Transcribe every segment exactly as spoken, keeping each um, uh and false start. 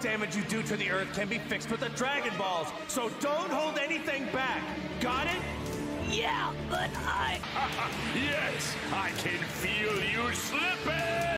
damage you do to the Earth can be fixed with the Dragon Balls, so don't hold anything back. Got it? Yeah, but I... Yes, I can feel you slipping!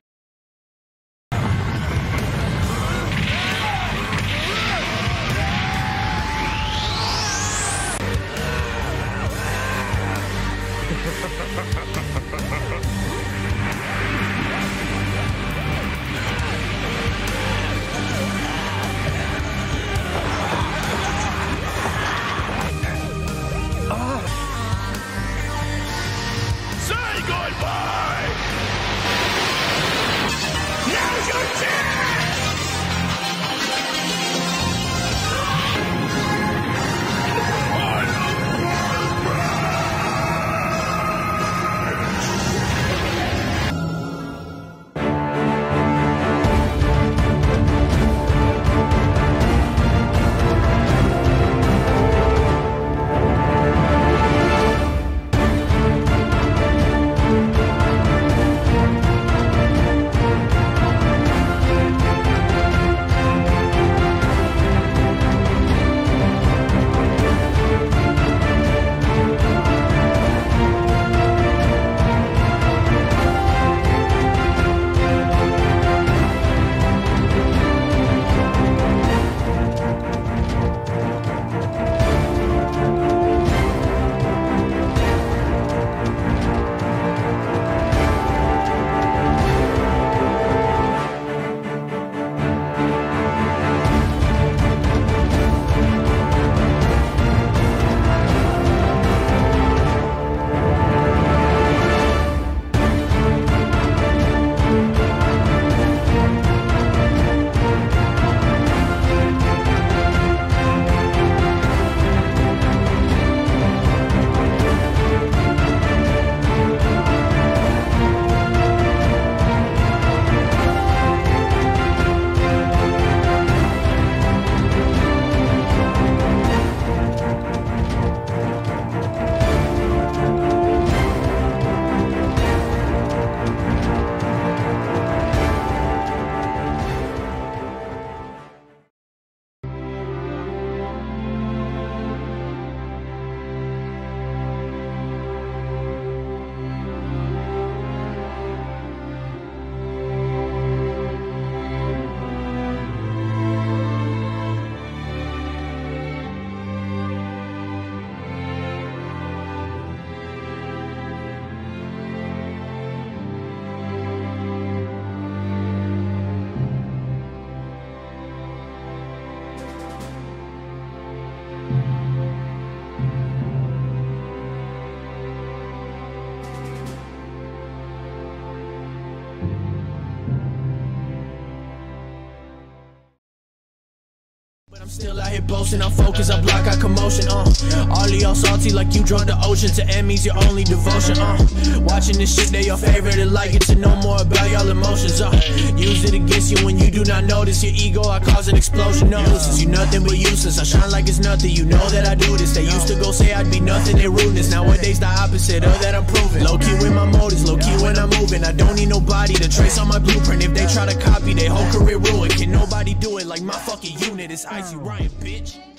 I'm still out here boasting, I'm focused, I block out commotion, uh all of y'all salty like you drunk the ocean. To enemies your only devotion, uh watching this shit, they your favorite and like it. To know more about y'all emotions, uh use it against you when you do not notice your ego. I cause an explosion, no nuisance. You nothing but useless, I shine like it's nothing. You know that I do this. They used to go say I'd be nothing, they rudeness. Nowadays the opposite of that I'm proving. Low key with my motives, low key when I'm moving. I don't need nobody to trace on my blueprint. If they try to copy, their whole career ruined. Can nobody do it like my fucking unit? It's Icy Ryan, bitch.